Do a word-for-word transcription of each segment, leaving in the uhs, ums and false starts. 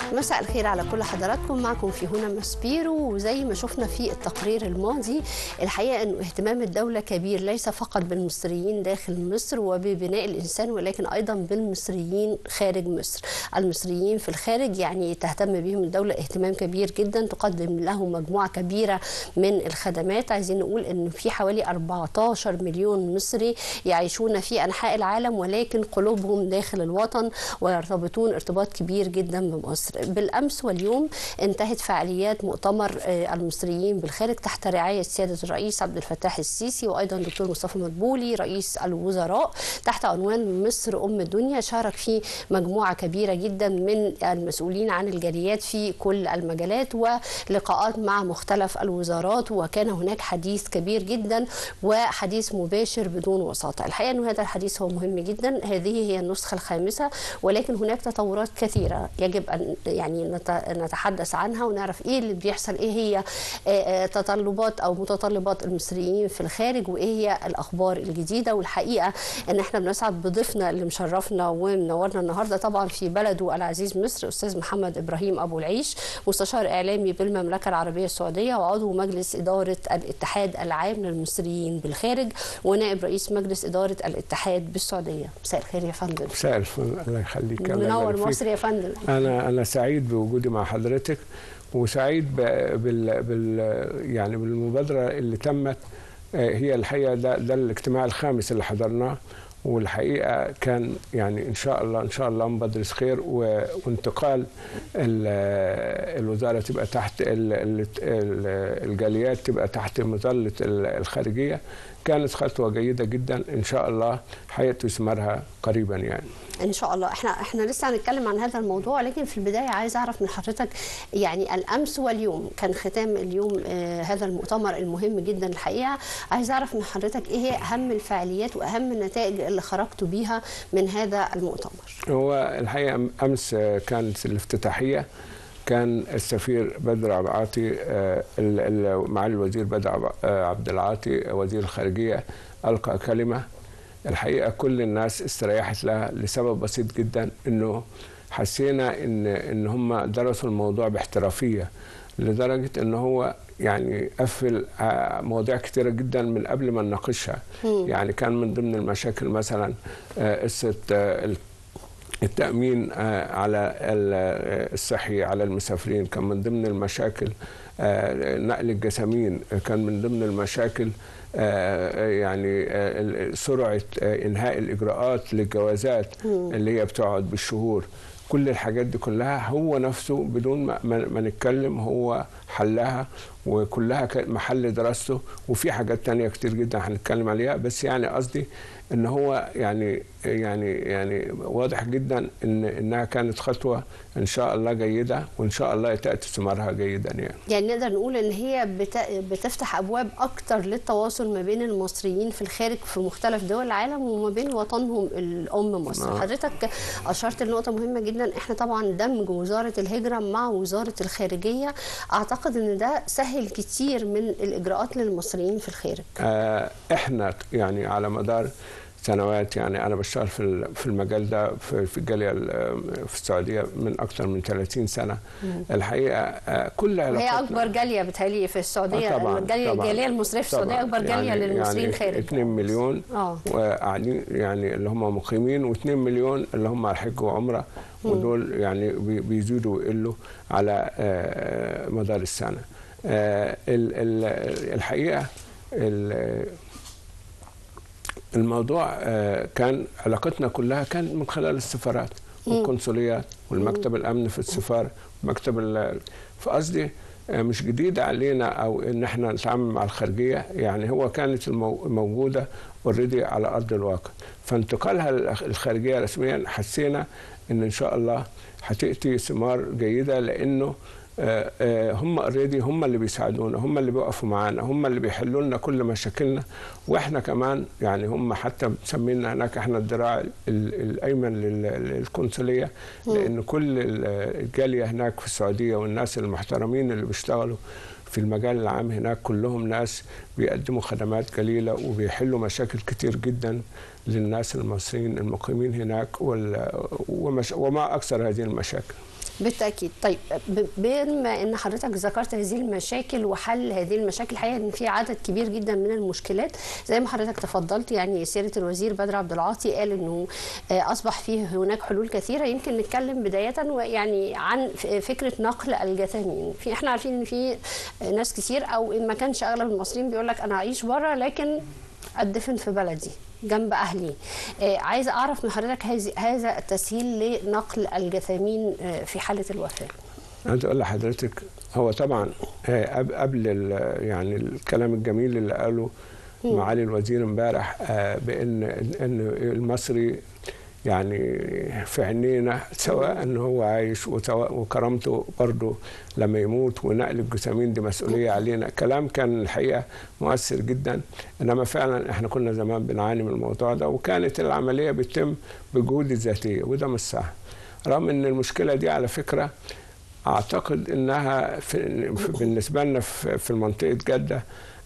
مساء الخير على كل حضراتكم. معكم في هنا ماسبيرو. وزي ما شفنا في التقرير الماضي، الحقيقه انه اهتمام الدوله كبير ليس فقط بالمصريين داخل مصر وببناء الانسان، ولكن ايضا بالمصريين خارج مصر. المصريين في الخارج يعني تهتم بهم الدوله اهتمام كبير جدا، تقدم لهم مجموعه كبيره من الخدمات. عايزين نقول ان في حوالي أربعتاشر مليون مصري يعيشون في انحاء العالم، ولكن قلوبهم داخل الوطن ويرتبطون ارتباط كبير جدا بمصر. بالامس واليوم انتهت فعاليات مؤتمر المصريين بالخارج تحت رعايه سياده الرئيس عبد الفتاح السيسي، وايضا دكتور مصطفى مدبولي رئيس الوزراء، تحت عنوان مصر ام الدنيا. شارك فيه مجموعه كبيره جدا من المسؤولين عن الجاليات في كل المجالات، ولقاءات مع مختلف الوزارات، وكان هناك حديث كبير جدا وحديث مباشر بدون وساطه. الحقيقه انه هذا الحديث هو مهم جدا. هذه هي النسخه الخامسه، ولكن هناك تطورات كثيره يجب ان يعني نتحدث عنها ونعرف ايه اللي بيحصل، ايه هي تطلبات او متطلبات المصريين في الخارج، وايه هي الاخبار الجديده. والحقيقه ان احنا بنسعد بضيفنا اللي مشرفنا ومنورنا النهارده طبعا في بلده العزيز مصر، استاذ محمد ابراهيم ابو العيش، مستشار اعلامي بالمملكه العربيه السعوديه وعضو مجلس اداره الاتحاد العام للمصريين بالخارج ونائب رئيس مجلس اداره الاتحاد بالسعوديه. مساء الخير يا فندم. مساء الفل، الله يخليك. منور مصر يا فندم. انا انا سعيد بوجودي مع حضرتك، وسعيد بال, بال يعني بالمبادره اللي تمت. هي الحقيقه ده ده الاجتماع الخامس اللي حضرناه، والحقيقه كان يعني ان شاء الله ان شاء الله مبادره خير، وانتقال الوزاره تبقى تحت الجاليات تبقى تحت مظله الخارجيه. كانت خطوه جيده جدا، ان شاء الله هيأتي ثمارها قريبا يعني. ان شاء الله. احنا احنا لسه هنتكلم عن هذا الموضوع، لكن في البدايه عايز اعرف من حضرتك يعني الامس واليوم كان ختام اليوم آه هذا المؤتمر المهم جدا. الحقيقه عايز اعرف من حضرتك ايه هي اهم الفعاليات واهم النتائج اللي خرجتوا بيها من هذا المؤتمر. هو الحقيقه امس كانت الافتتاحيه، كان السفير بدر عبد العاطي معالي الوزير بدر عبد العاطي وزير الخارجيه ألقى كلمه. الحقيقه كل الناس استريحت لها لسبب بسيط جدا، انه حسينا ان ان هم درسوا الموضوع باحترافيه، لدرجه ان هو يعني قفل مواضيع كتيره جدا من قبل ما نناقشها. يعني كان من ضمن المشاكل مثلا قصه التأمين على الصحي على المسافرين، كان من ضمن المشاكل نقل الجسامين، كان من ضمن المشاكل يعني سرعة إنهاء الإجراءات للجوازات اللي هي بتقعد بالشهور. كل الحاجات دي كلها هو نفسه بدون ما نتكلم هو حلها، وكلها محل دراسته. وفي حاجات تانية كتير جدا هنتكلم عليها، بس يعني قصدي ان هو يعني يعني يعني واضح جدا ان انها كانت خطوه ان شاء الله جيده، وان شاء الله تاتي ثمارها جيدا يعني. يعني نقدر نقول ان هي بتفتح ابواب اكتر للتواصل ما بين المصريين في الخارج في مختلف دول العالم وما بين وطنهم الام مصر. آه. حضرتك اشرت لنقطه مهمه جدا. احنا طبعا دمج وزاره الهجره مع وزاره الخارجيه، اعتقد ان ده سهل كتير من الاجراءات للمصريين في الخارج. آه احنا يعني على مدار سنوات، يعني انا بشتغل في في المجال ده في الجاليه في السعوديه من اكثر من ثلاثين سنه. مم. الحقيقه كل علاقاتنا هي اكبر جاليه بتهيألي في السعوديه. طبعا الجاليه الجاليه المصريه في السعوديه اكبر جاليه يعني للمصريين خارج. يعني اتنين مليون وقاعدين يعني اللي هم مقيمين، واثنين مليون اللي هم على الحج وعمره، ودول يعني بيزيدوا ويقلوا على مدار السنه. الحقيقه الموضوع كان علاقتنا كلها كان من خلال السفارات والقنصليات والمكتب الامن في السفاره ومكتب. فقصدي مش جديد علينا او ان احنا نتعامل مع الخارجيه، يعني هو كانت موجوده اوريدي على ارض الواقع. فانتقالها الخارجيه رسميا حسينا ان ان شاء الله هتاتي ثمار جيده، لانه هم اوريدي هم اللي بيساعدونا، هم اللي بيقفوا معانا، هم اللي بيحلوا لنا كل مشاكلنا. واحنا كمان يعني هم حتى مسمينا هناك احنا الذراع الايمن للقنصليه، لان كل الجاليه هناك في السعوديه والناس المحترمين اللي بيشتغلوا في المجال العام هناك كلهم ناس بيقدموا خدمات جليله وبيحلوا مشاكل كتير جدا للناس المصريين المقيمين هناك، وما اكثر هذه المشاكل. بالتاكيد. طيب بما ان حضرتك ذكرت هذه المشاكل وحل هذه المشاكل، الحقيقه ان في عدد كبير جدا من المشكلات زي ما حضرتك تفضلت. يعني سياده الوزير بدر عبد العاطي قال انه اصبح فيه هناك حلول كثيره. يمكن نتكلم بدايه يعني عن فكره نقل الجثامين. في احنا عارفين ان في ناس كتير او ان ما كانش اغلب المصريين بيقول لك انا اعيش بره لكن ادفن في بلدي جنب اهلي. آه عايزه اعرف من حضرتك هذا التسهيل لنقل الجثامين آه في حاله الوفاه. عايز اقول لحضرتك هو طبعا آه قبل يعني الكلام الجميل اللي قاله معالي الوزير امبارح آه بان ان المصري يعني في عينينا سواء ان هو عايش وسواء وكرامته برضه لما يموت، ونقل الجثامين دي مسؤوليه علينا. كلام كان الحقيقه مؤثر جدا، انما فعلا احنا كنا زمان بنعاني من الموضوع ده، وكانت العمليه بتتم بجهود ذاتيه وده مش صح. رغم ان المشكله دي على فكره اعتقد انها في بالنسبه لنا في منطقه جده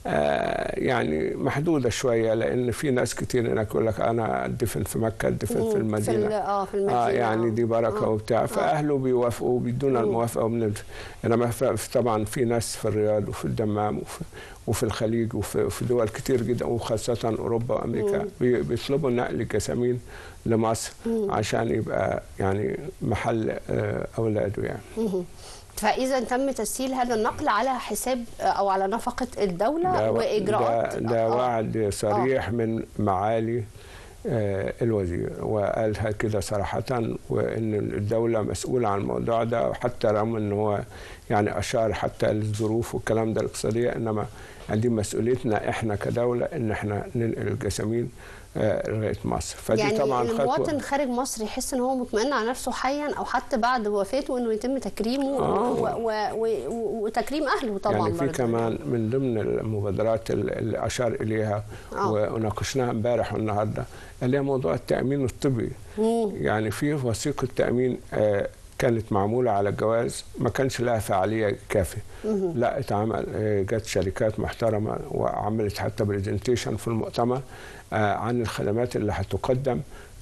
آه يعني محدوده شويه، لان في ناس كتير هناك يقول لك انا ادفن في مكه، ادفن في المدينه في اه في المدينه اه يعني دي بركه آه وبتاع، فاهله بيوافقوا بيدونا الموافقه وبندفن. انما طبعا في ناس في الرياض وفي الدمام وفي, وفي الخليج وفي في دول كتير جدا وخاصه اوروبا وامريكا بيطلبوا نقل الجثامين لمصر مم. عشان يبقى يعني محل آه اولاده يعني. مم. فإذا تم تسهيل هذا النقل على حساب أو على نفقة الدولة وإجراءات ده, ده وعد صريح أوه. من معالي آه الوزير، وقالها كده صراحة، وإن الدولة مسؤولة عن الموضوع ده، وحتى رغم إن هو يعني أشار حتى للظروف والكلام ده الاقتصادية، إنما دي مسؤوليتنا إحنا كدولة إن إحنا ننقل الجثامين لغايه مصر. فدي يعني طبعا المواطن خارج مصر يحس ان هو مطمئن على نفسه حيا او حتى بعد وفاته انه يتم تكريمه آه. وتكريم اهله طبعا. يعني في كمان من ضمن المبادرات اللي اشار اليها آه. وناقشناها امبارح والنهارده اللي هي موضوع التامين الطبي. مم. يعني في وثيقه تامين آه كانت معموله على الجواز ما كانش لها فعاليه كافيه. لا اتعمل جت شركات محترمه وعملت حتى برزنتيشن في المؤتمر عن الخدمات اللي هتقدم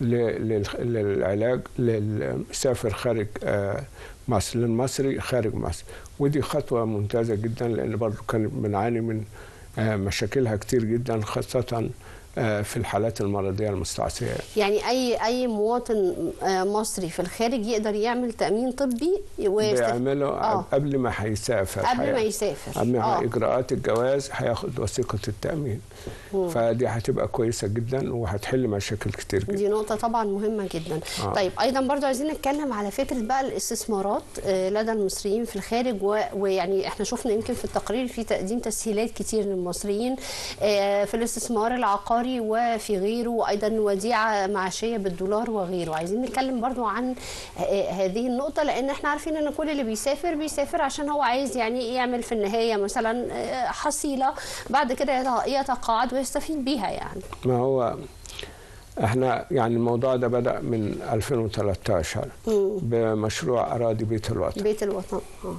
للعلاج للمسافر خارج مصر، للمصري خارج مصر، ودي خطوه ممتازه جدا، لان برضه كان بنعاني من مشاكلها كتير جدا خاصه في الحالات المرضيه المستعصيه. يعني اي اي مواطن مصري في الخارج يقدر يعمل تامين طبي بيعمله آه. قبل ما هيسافر قبل ما يسافر قبل ما آه. اجراءات الجواز هياخد وثيقه التامين. مم. فدي هتبقى كويسه جدا وهتحل مشاكل كتير جدا. دي نقطه طبعا مهمه جدا. آه. طيب ايضا برضو عايزين نتكلم على فكره بقى الاستثمارات لدى المصريين في الخارج، ويعني احنا شفنا يمكن في التقرير في تقديم تسهيلات كتير للمصريين في الاستثمار العقاري وفي غيره، وايضا وديعه معاشيه بالدولار وغيره. عايزين نتكلم برضو عن هذه النقطه، لان احنا عارفين ان كل اللي بيسافر بيسافر عشان هو عايز يعني يعمل في النهايه مثلا حصيله بعد كده يتقاعد ويستفيد بيها. يعني ما هو احنا يعني الموضوع ده بدأ من ألفين وثلاثة عشر مم. بمشروع اراضي بيت الوطن. بيت الوطن اه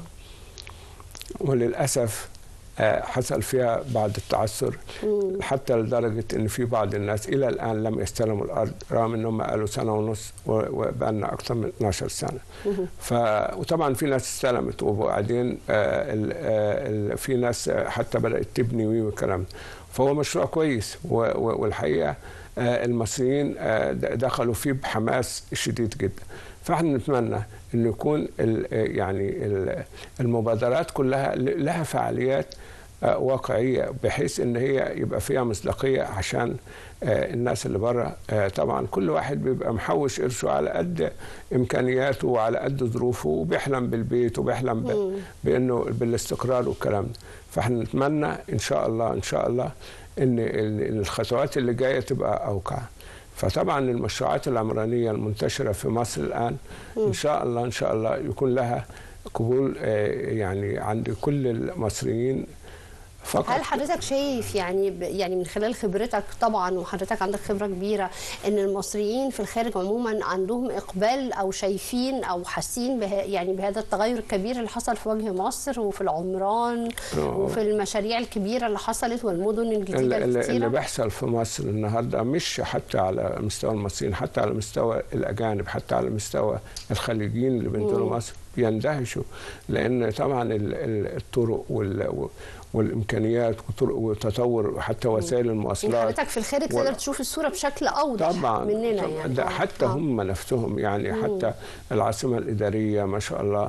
وللاسف حصل فيها بعض التعثر، مم. حتى لدرجه ان في بعض الناس الى الان لم يستلموا الارض، رغم انهم قالوا سنه ونص وبقى لنا اكثر من اثناشر سنه. ف وطبعا في ناس استلمت، وبعدين في ناس حتى بدات تبني والكلام. فهو مشروع كويس، والحقيقه المصريين دخلوا فيه بحماس شديد جدا. فاحنا نتمنى انه يكون يعني المبادرات كلها لها فعاليات واقعيه، بحيث ان هي يبقى فيها مصداقيه، عشان الناس اللي بره طبعا كل واحد بيبقى محوش قرشه على قد امكانياته وعلى قد ظروفه، وبيحلم بالبيت وبيحلم بانه بالاستقرار والكلام ده. فاحنا نتمنى ان شاء الله ان شاء الله ان الخطوات اللي جايه تبقى اوقع. فطبعا المشروعات العمرانيه المنتشره في مصر الان ان شاء الله ان شاء الله يكون لها قبول يعني عند كل المصريين، فقط. هل حضرتك شايف يعني يعني من خلال خبرتك طبعا، وحضرتك عندك خبره كبيره، ان المصريين في الخارج عموما عندهم اقبال او شايفين او حاسين به يعني بهذا التغير الكبير اللي حصل في وجه مصر وفي العمران وفي المشاريع الكبيره اللي حصلت والمدن الجديده اللي, الكتيره اللي بيحصل في مصر النهارده مش حتى على مستوى المصريين، حتى على مستوى الاجانب، حتى على مستوى الخليجيين اللي بينزلوا مصر بيندهشوا، لان طبعا الطرق وال والامكانيات وتطور حتى وسائل المواصلات. حضرتك في الخارج تقدر وال... تشوف الصوره بشكل اوضح طبعا مننا طبعا يعني ده حتى آه. هم نفسهم يعني مم. حتى العاصمه الاداريه ما شاء الله،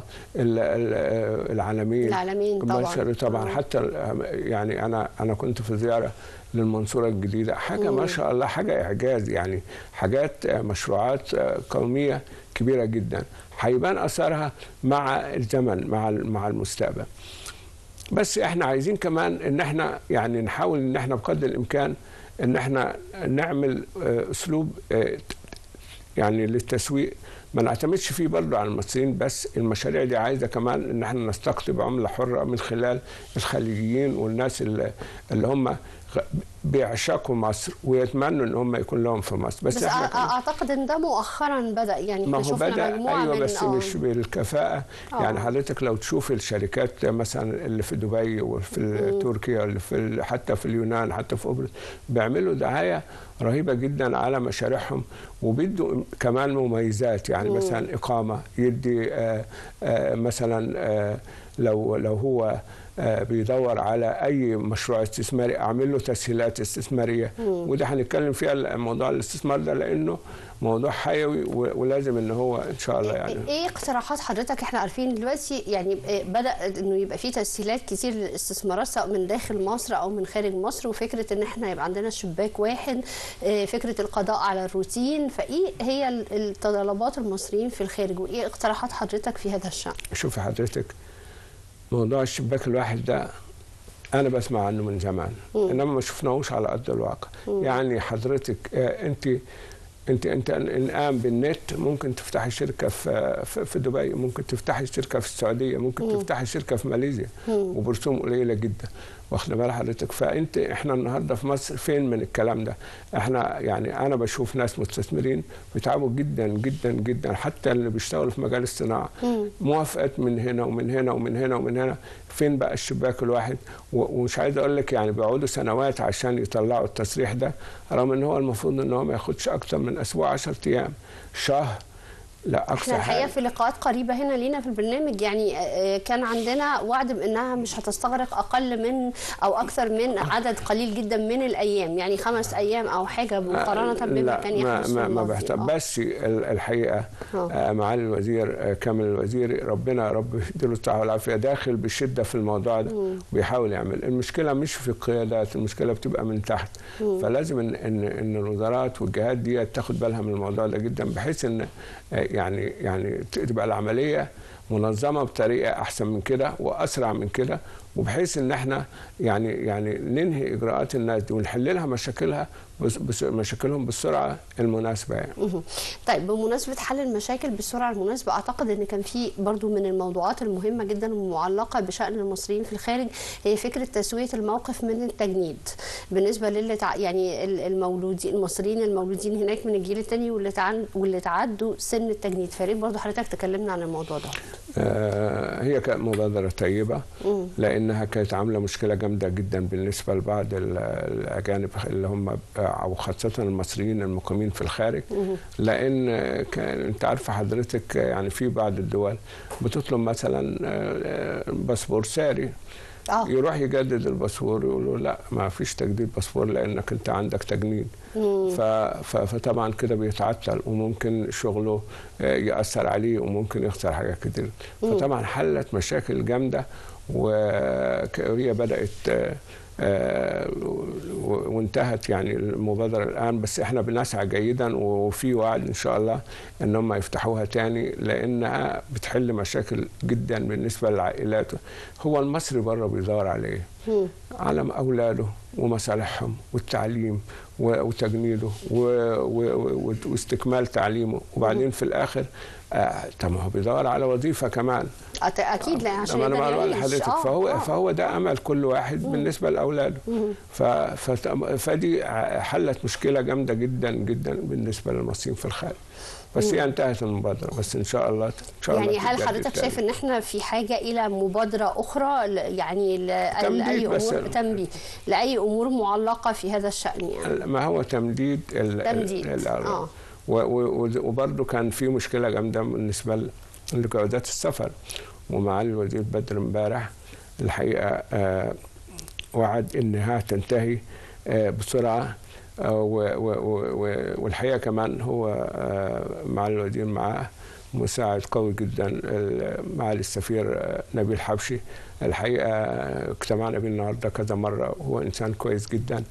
العالمين العالمين طبعا طبعا آه. حتى يعني انا انا كنت في زياره للمنصوره الجديده، حاجه مم. ما شاء الله، حاجه اعجاز يعني، حاجات مشروعات قوميه كبيره جدا هيبان اثرها مع الزمن، مع مع المستقبل. بس احنا عايزين كمان ان احنا يعني نحاول ان احنا بقدر الامكان ان احنا نعمل اسلوب يعني للتسويق ما نعتمدش فيه برضه على المصريين بس. المشاريع دي عايزه كمان ان احنا نستقطب عمله حره من خلال الخليجيين والناس اللي, اللي هم بيعشقوا مصر ويتمنوا ان هم يكون لهم في مصر. بس, بس اعتقد ان ده مؤخرا بدا يعني ما هو بدا ايوه بس من مش بالكفاءه. أوه. يعني حضرتك لو تشوف الشركات مثلا اللي في دبي وفي تركيا واللي في حتى في اليونان حتى في قبرص بيعملوا دعايه رهيبه جدا على مشاريعهم وبيدوا كمان مميزات، يعني مم. مثلا اقامه، يدي آآ آآ مثلا آآ لو لو هو بيدور على اي مشروع استثماري اعمل له تسهيلات استثماريه. مم. وده هنتكلم فيها موضوع الاستثمار ده لانه موضوع حيوي ولازم ان هو ان شاء الله يعني. ايه اقتراحات حضرتك؟ احنا عارفين دلوقتي يعني بدا انه يبقى في تسهيلات كتير للاستثمارات سواء من داخل مصر او من خارج مصر، وفكره ان احنا يبقى عندنا شباك واحد، فكره القضاء على الروتين. فايه هي الطلبات المصريين في الخارج وايه اقتراحات حضرتك في هذا الشأن؟ شوفي حضرتك، موضوع الشباك الواحد ده انا بسمع عنه من زمان، مم. انما ما شفناهوش على ارض الواقع. مم. يعني حضرتك انت انت انت الان بالنت ممكن تفتحي شركه في في دبي، ممكن تفتحي شركه في السعوديه، ممكن مم. تفتحي شركه في ماليزيا وبرسوم قليله جدا، واخده بال حضرتك. فانت احنا النهارده في مصر فين من الكلام ده؟ احنا يعني انا بشوف ناس مستثمرين بيتعبوا جدا جدا جدا، حتى اللي بيشتغلوا في مجال الصناعه، موافقات من هنا ومن هنا ومن هنا ومن هنا. فين بقى الشباك الواحد؟ ومش عايز اقول لك يعني بيقعدوا سنوات عشان يطلعوا التصريح ده، رغم ان هو المفروض ان هو ما ياخدش اكتر من اسبوع، عشرة ايام، شهر، لا اقصى حاجه. احنا الحقيقه في لقاءات قريبه هنا لينا في البرنامج يعني كان عندنا وعد بانها مش هتستغرق اقل من او اكثر من عدد قليل جدا من الايام، يعني خمس ايام او حاجه مقارنه بما كان يحدث. ما ما بحتاج. بس الحقيقه آه. معالي الوزير كامل الوزير ربنا رب يديله الصحه والعافيه داخل بشده في الموضوع ده وبيحاول يعمل. المشكله مش في القيادات، المشكله بتبقى من تحت. مم. فلازم ان ان ان الوزارات والجهات دي تاخد بالها من الموضوع ده جدا، بحيث ان يعني يعني تبقى العمليه منظمه بطريقه احسن من كده واسرع من كده، وبحيث ان احنا يعني يعني ننهي اجراءات الناس دي ونحل لها مشاكلها مشاكلهم بالسرعه المناسبه يعني. طيب بمناسبه حل المشاكل بالسرعه المناسبه، اعتقد ان كان في برضو من الموضوعات المهمه جدا والمعلقه بشان المصريين في الخارج هي فكره تسويه الموقف من التجنيد بالنسبه للي يعني المولودين المصريين المولودين هناك من الجيل الثاني واللي واللي تعدوا سن التجنيد. فريد برضو حضرتك تكلمنا عن الموضوع ده. آه هي كانت مبادره طيبه مم. لانها كانت عامله مشكله جامده جدا بالنسبه لبعض الاجانب اللي هم او خاصه المصريين المقيمين في الخارج، لان كان انت عارفه حضرتك يعني في بعض الدول بتطلب مثلا باسبور ساري، أوه. يروح يجدد الباسبور يقولوا لا ما فيش تجديد باسبور لانك انت عندك تجنيد. فطبعا كده بيتعطل وممكن شغله ياثر عليه وممكن يخسر حاجات كتير. فطبعا حلت مشاكل جامده وهي بدات آه وانتهت يعني المبادرة الآن. بس احنا بنسعى جيدا وفي وعد إن شاء الله إن هم يفتحوها تاني لأنها بتحل مشاكل جدا بالنسبة للعائلات. هو المصري بره بيدور عليه على أولاده ومصالحهم والتعليم وتجنيده واستكمال تعليمه، وبعدين في الاخر آه طب ما هو بيدور على وظيفه كمان اكيد، لا عشان انا بقول لحضرتك آه فهو آه. فهو ده امل كل واحد مم. بالنسبه لاولاده. ف فدي حلت مشكله جامده جدا جدا بالنسبه للمصريين في الخارج. بس هي انتهت المبادره، بس ان شاء الله ان شاء الله. يعني هل حضرتك شايف ان احنا في حاجه الى مبادره اخرى يعني لاي امور تنبيه لاي امور معلقه في هذا الشان؟ يعني ما هو تمديد تمديد اه وبرضه كان في مشكله جامده بالنسبه لجوازات السفر، ومعالي الوزير بدر امبارح الحقيقه آه وعد انها تنتهي آه بسرعه، آه والحقيقه كمان هو آه مع الوزير معاه مساعد قوي جدا معالي السفير نبيل حبشي. الحقيقه اجتمعنا بيه النهارده كذا مره، وهو انسان كويس جدا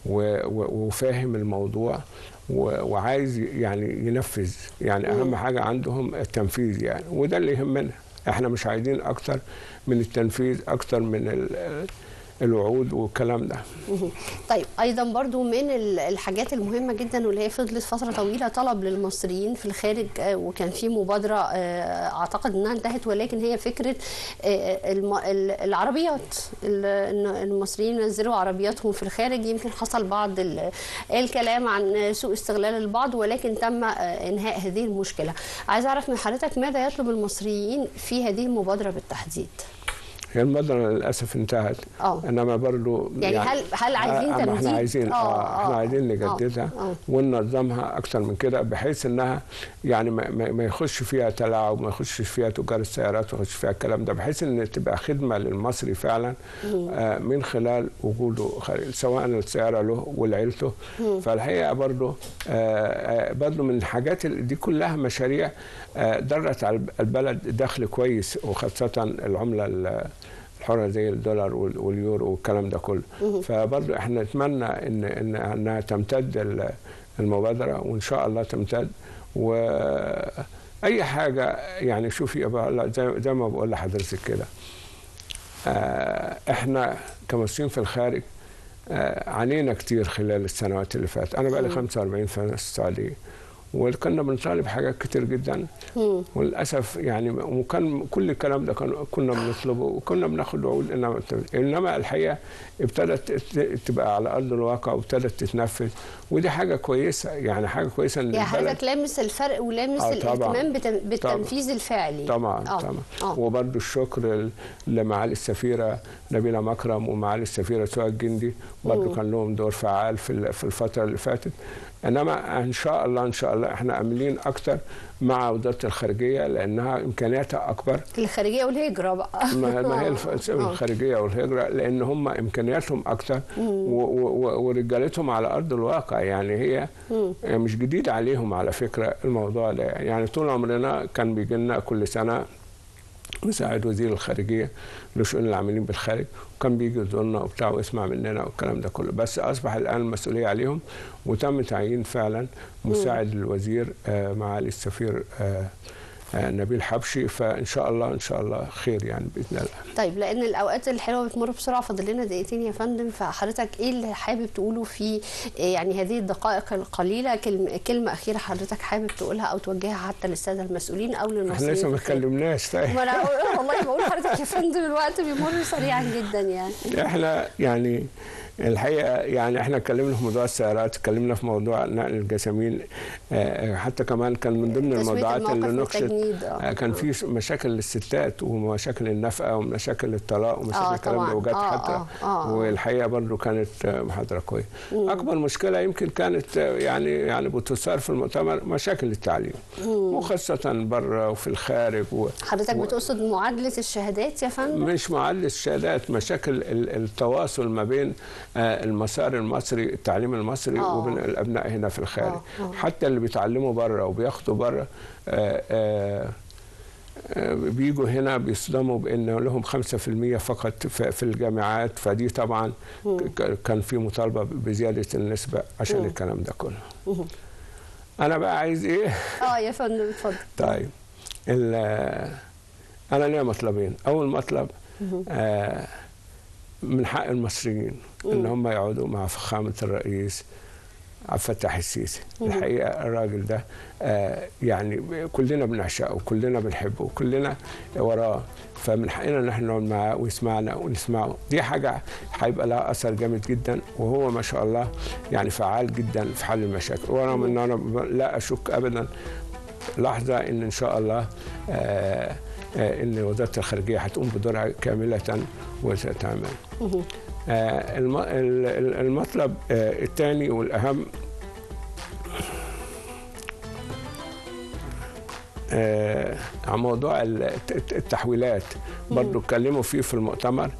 وفاهم الموضوع وعايز يعني ينفذ، يعني اهم حاجه عندهم التنفيذ يعني، وده اللي يهمنا. احنا مش عايزين اكتر من التنفيذ اكتر من الوعود والكلام ده. طيب ايضا برضو من الحاجات المهمه جدا واللي هي فضلت فتره طويله طلب للمصريين في الخارج، وكان في مبادره اعتقد انها انتهت، ولكن هي فكره العربيات، المصريين ينزلوا عربياتهم في الخارج. يمكن حصل بعض الكلام عن سوء استغلال البعض، ولكن تم انهاء هذه المشكله. عايز اعرف من حضرتك ماذا يطلب المصريين في هذه المبادره بالتحديد؟ هي المبادرة للأسف انتهت، أوه. إنما برضه يعني, يعني هل هل عايزين تمديد؟ احنا عايزين اه احنا عايزين نجددها وننظمها أكثر من كده، بحيث إنها يعني ما, ما يخش فيها تلاعب، ما يخش فيها تجار السيارات، ما يخش فيها الكلام ده، بحيث إن تبقى خدمة للمصري فعلا آه من خلال وجوده خارج، سواء السيارة له ولعيلته. فالحقيقة برضه آه برضه من الحاجات دي كلها مشاريع آه درت على البلد دخل كويس، وخاصة العملة الحرة زي الدولار واليورو والكلام ده كله. فبرضه احنا نتمنى ان ان انها تمتد المبادره، وان شاء الله تمتد. واي حاجه يعني شوفي زي, زي ما بقول لحضرتك كده، احنا كمصريين في الخارج عانينا كتير خلال السنوات اللي فاتت. انا بقى لي خمسة وأربعين سنه في السعوديه، وكنا بنطالب حاجات كتير جدا وللاسف يعني، وكان كل الكلام ده كنا بنطلبه وكنا بناخد وعود، انما انما الحقيقه ابتدت تبقى على ارض الواقع وابتدت تتنفذ، ودي حاجه كويسه، يعني حاجه كويسه ان يعني حضرتك لامس الفرق ولامس آه الاهتمام بالتنفيذ طبعًا الفعلي. طبعا آه. طبعا آه. وبرده الشكر لمعالي السفيره نبيله مكرم ومعالي السفيره سهى الجندي، برده كان لهم دور فعال في في الفتره اللي فاتت. انما ان شاء الله ان شاء الله احنا املين اكتر مع وزاره الخارجيه، لانها امكانياتها اكبر. الخارجيه والهجره بقى ما هي الخارجيه والهجره، لان هم امكانياتهم اكتر ورجالتهم على ارض الواقع، يعني هي مش جديد عليهم على فكره الموضوع ده. يعني طول عمرنا كان بيجي لنا كل سنه مساعد وزير الخارجيه لشؤون العاملين بالخارج، وكان بيجي يزورنا وبتاع ويسمع مننا والكلام ده كله. بس اصبح الان المسؤوليه عليهم، وتم تعيين فعلا مساعد للوزير معالي السفير نبيل حبشي. فان شاء الله ان شاء الله خير يعني باذن الله. طيب لان الاوقات الحلوه بتمر بسرعه، فاضل لنا دقيقتين يا فندم، فحضرتك ايه اللي حابب تقوله في يعني هذه الدقائق القليله؟ كلمه كلمه اخيره حضرتك حابب تقولها او توجهها حتى للساده المسؤولين او للمصريين؟ احنا لسه ما اتكلمناش. طيب ما انا والله بقول لحضرتك يا فندم الوقت بيمر سريعا جدا يعني. احنا يعني الحقيقه يعني احنا اتكلمنا في موضوع السيارات، اتكلمنا في موضوع نقل الجسامين، حتى كمان كان من ضمن الموضوعات اللي نقشت كان في مشاكل للستات ومشاكل النفقه ومشاكل الطلاق ومشاكل آه الكلام ده، وجات آه حتى آه آه والحقيقه برضه كانت محاضره كويسه. اكبر مشكله يمكن كانت يعني يعني بتثار في المؤتمر مشاكل التعليم، وخاصه بره وفي الخارج. حضرتك و... بتقصد معادله الشهادات يا فندم؟ مش معادله الشهادات، مشاكل التواصل ما بين المسار المصري، التعليم المصري أوه. وبين الابناء هنا في الخارج. أوه. أوه. حتى اللي بيتعلموا بره وبياخدوا بره بيجوا هنا بيصدموا بان لهم خمسة في المية فقط في الجامعات. فدي طبعا م. كان في مطالبه بزياده النسبه عشان م. الكلام ده كله. م. انا بقى عايز ايه؟ اه يا فندم اتفضل. طيب انا ليا مطلبين. اول مطلب آه من حق المصريين ان هم يقعدوا مع فخامه الرئيس عبد الفتاح السيسي. الحقيقه الراجل ده آه يعني كلنا بنعشقه وكلنا بنحبه وكلنا وراه، فمن حقنا ان احنا نقعد معاه ويسمعنا ونسمعه. دي حاجه هيبقى لها اثر جامد جدا، وهو ما شاء الله يعني فعال جدا في حل المشاكل، ورغم ان انا لا اشك ابدا لحظه ان ان شاء الله آه آه ان وزاره الخارجيه هتقوم بدورها كامله وتتعمل. آه المطلب آه الثاني والاهم آه عن موضوع التحويلات، برضو اتكلموا فيه في المؤتمر،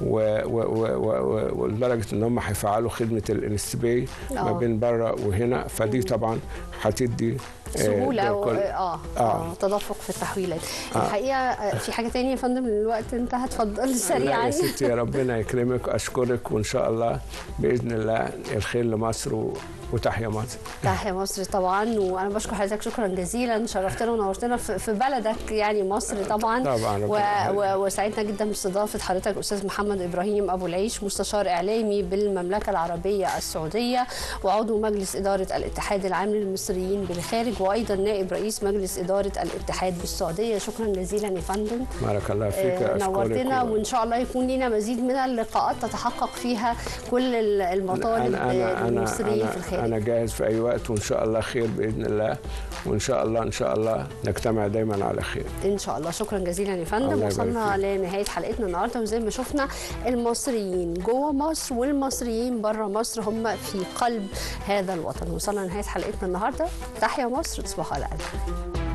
ولدرجه ان هم هيفعلوا خدمه الانستباي ما بين بره وهنا، فدي طبعا هتدي سهوله و... اه اه تدفق في التحويلات. آه. الحقيقه في حاجه ثانيه يا فندم، الوقت انتهى، اتفضل سريعا. لا يا ستي ربنا يكرمك، اشكرك، وان شاء الله باذن الله الخير لمصر و... وتحيا مصر. تحيا مصر طبعا، وانا بشكر حضرتك شكرا جزيلا، شرفتنا ونورتنا في بلدك يعني مصر طبعا. طبعا و... و... وسعدنا جدا باستضافه حضرتك استاذ محمد ابراهيم ابو العيش، مستشار اعلامي بالمملكه العربيه السعوديه وعضو مجلس اداره الاتحاد العام للمصريين بالخارج، وايضا نائب رئيس مجلس اداره الاتحاد بالسعوديه. شكرا جزيلا يا فندم. بارك الله فيك. آه نورتنا، و... وان شاء الله يكون لنا مزيد من اللقاءات تتحقق فيها كل المطالب للمصريين في الخارج. أنا جاهز في أي وقت، وإن شاء الله خير بإذن الله، وإن شاء الله إن شاء الله نجتمع دايما على خير إن شاء الله. شكرا جزيلا يا فندم. وصلنا لنهاية حلقتنا النهارده، وزي ما شفنا المصريين جوه مصر والمصريين بره مصر هم في قلب هذا الوطن. وصلنا لنهاية حلقتنا النهارده. تحيا مصر، تصبحوا على ألف خير.